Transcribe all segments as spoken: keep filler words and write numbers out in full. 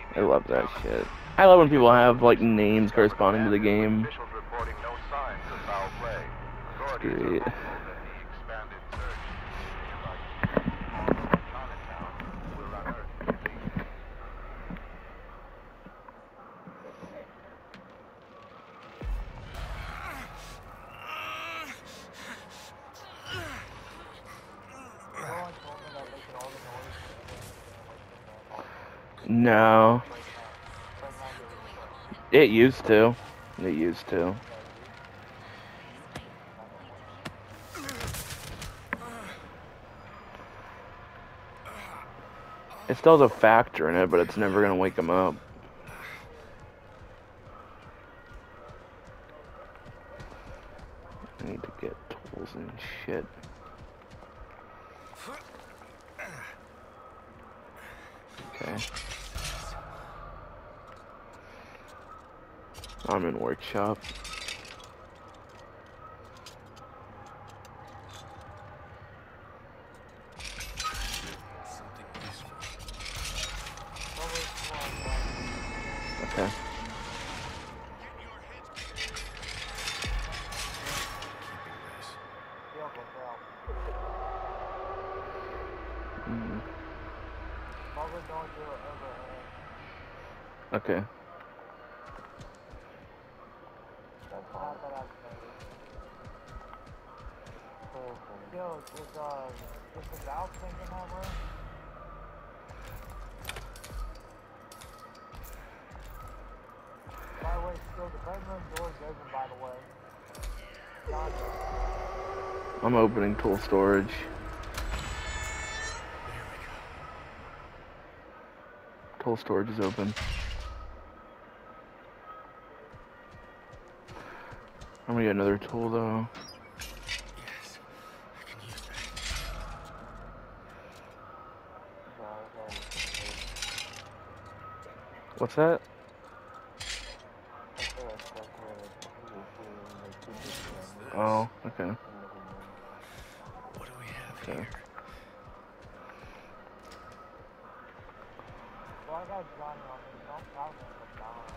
I love that shit. I love when people have like names corresponding to the game. It's great. No. It used to. It used to. It still has a factor in it, but it's never gonna wake him up. I need to get tools and shit. Okay. I'm in workshop. Okay. Mm. Okay. Yo, is, uh, is the valve thinking that way? By the way, still the bedroom door's open, by the way. John, I'm opening tool storage. Tool storage is open. I'm gonna get another tool though. Yes, I can use that. What's that? Oh, okay. What do we have Okay. here? well, I got Johnny on me. Don't tell me I'm dying.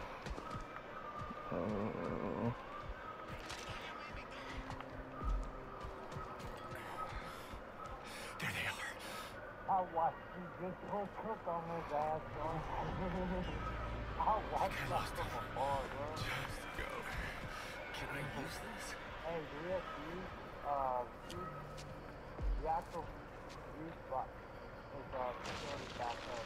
Uh, There they are. I watched you just go cook on his ass, John. I watched that from afar, bro. Just go. Can I use this? Hey, do we have to use, uh, use the actual use box? Is, uh, facility back there,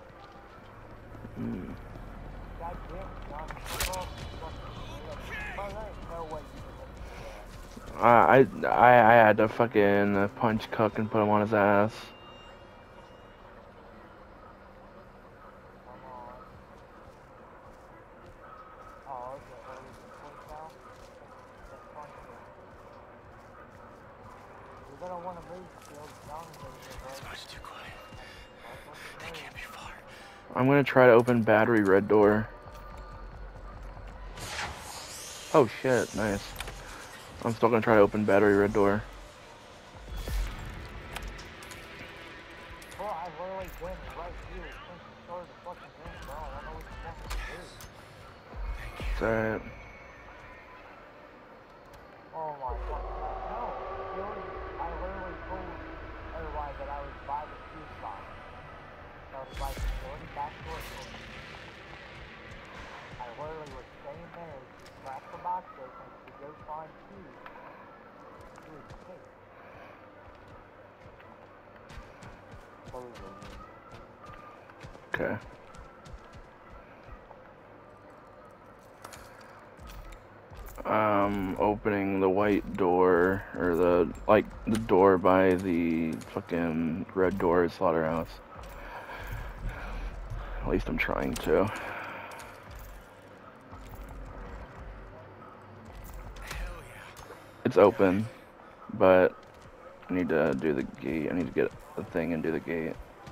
hmm. God damn it, John. Fuck off. Bro, there ain't no way you can do that. I, I I had to fucking punch Cook and put him on his ass. Come on. Oh, okay. What is it? Push now? Let's punch it. You're gonna wanna move, Shield. John's over here, bro. It's much too quiet. They can't be far. I'm gonna try to open battery red door. Oh shit, nice. I'm still gonna try to open battery red door. Bro, I've literally been right here since the start of the fucking game, bro. I don't know what you want me to do. It's alright. Oh my fucking god. No, Shield, I literally told everybody that I was by the fuse box. I was by the facility back door. I literally was staying there to crack the box open to go find fuse to escape. Okay. Um, opening the white door, or the, like, the door by the fucking red door slaughterhouse. At least I'm trying to. Hell yeah. It's open, but I need to do the gate. I need to get the thing and do the gate.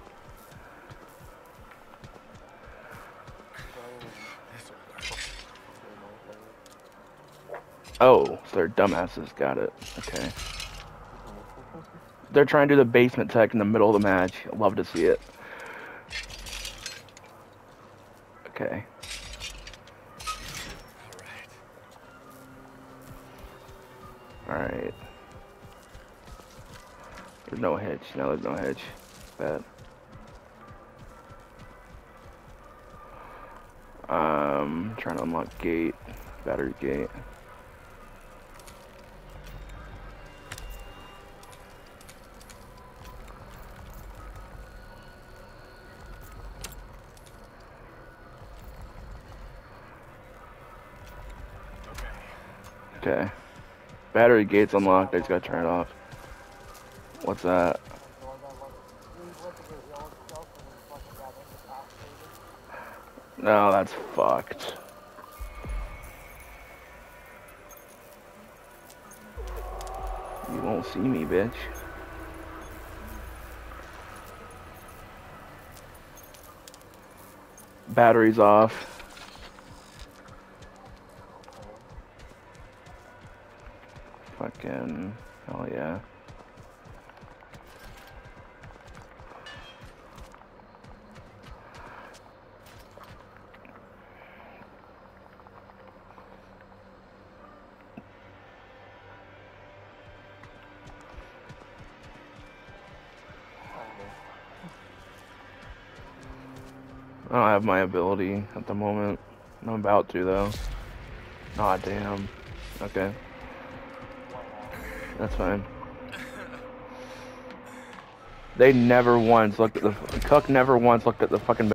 Oh, so they're dumbasses. Got it. Okay. They're trying to do the basement tech in the middle of the match. I'd love to see it. Okay. All right. Alright. There's no hitch. No, there's no hitch. Bad. Um, trying to unlock gate. Battery gate. Okay. Battery gate's unlocked. I just gotta turn it off. What's that? No, that's fucked. You won't see me, bitch. Battery's off. Fucking hell yeah. I don't have my ability at the moment. I'm about to though. Aw, damn. Okay. That's fine. They never once looked at the Cook never once looked at the fucking